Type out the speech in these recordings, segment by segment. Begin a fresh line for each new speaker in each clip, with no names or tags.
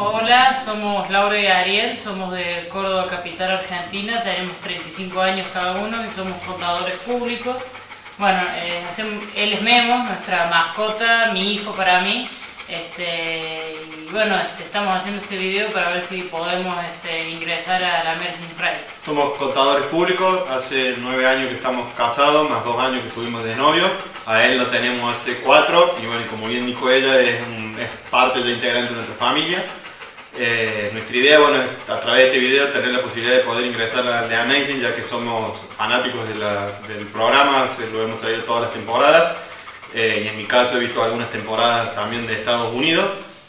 Hola, somos Laura y Ariel, somos de Córdoba Capital, Argentina, tenemos 35 años cada uno y somos contadores públicos. Bueno, él es Memo, nuestra mascota, mi hijo para mí. Y bueno, estamos haciendo este video para ver si podemos ingresar a la Amazing Race.
Somos contadores públicos, hace 9 años que estamos casados, más 2 años que estuvimos de novio. A él lo tenemos hace 4 y bueno, como bien dijo ella, es parte ya integrante de nuestra familia. Nuestra idea, bueno, es a través de este video tener la posibilidad de poder ingresar a The Amazing, ya que somos fanáticos del programa, lo hemos seguido todas las temporadas. Y en mi caso he visto algunas temporadas también de Estados Unidos.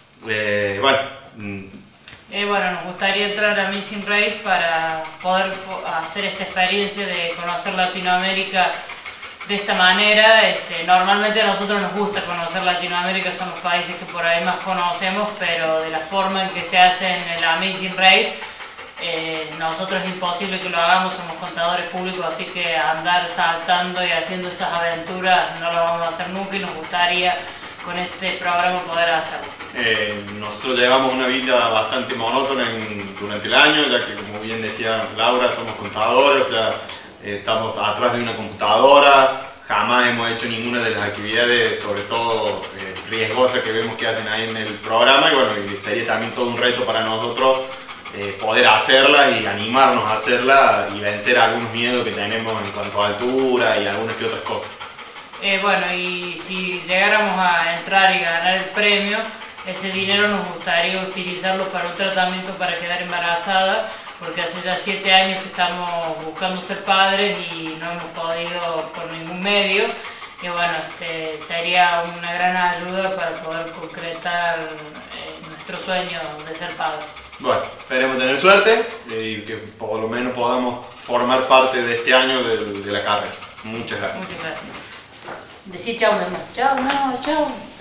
Bueno, nos gustaría entrar a Amazing Race para poder hacer esta experiencia de conocer Latinoamérica de esta manera. Normalmente a nosotros nos gusta conocer Latinoamérica, son los países que por ahí más conocemos, pero de la forma en que se hace en el Amazing Race, nosotros es imposible que lo hagamos, somos contadores públicos, así que andar saltando y haciendo esas aventuras no lo vamos a hacer nunca y nos gustaría con este programa poder hacerlo.
Nosotros llevamos una vida bastante monótona durante el año, ya que como bien decía Laura, somos contadores, o sea, estamos atrás de una computadora, jamás hemos hecho ninguna de las actividades, sobre todo riesgosas que vemos que hacen ahí en el programa, y bueno, sería también todo un reto para nosotros poder hacerla y animarnos a hacerla y vencer algunos miedos que tenemos en cuanto a altura y algunas que otras cosas.
Bueno, y si llegáramos a entrar y ganar el premio, ese dinero nos gustaría utilizarlo para un tratamiento para quedar embarazada, porque hace ya 7 años que estamos buscando ser padres y no hemos podido por ningún medio. Y bueno, sería una gran ayuda para poder concretar nuestro sueño de ser padres.
Bueno, esperemos tener suerte y que por lo menos podamos formar parte de este año de la carrera. Muchas gracias.
Muchas gracias. Decir chao, mi amor. Chao, no, chao.